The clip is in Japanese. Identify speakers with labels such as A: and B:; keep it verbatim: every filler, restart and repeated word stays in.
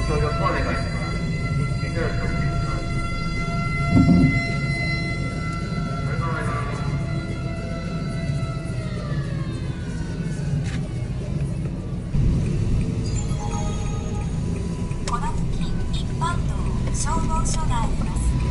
A: 協力をお願いします。よろしくお願いします。ありがとうございます。
B: この付近一般道消防署があります。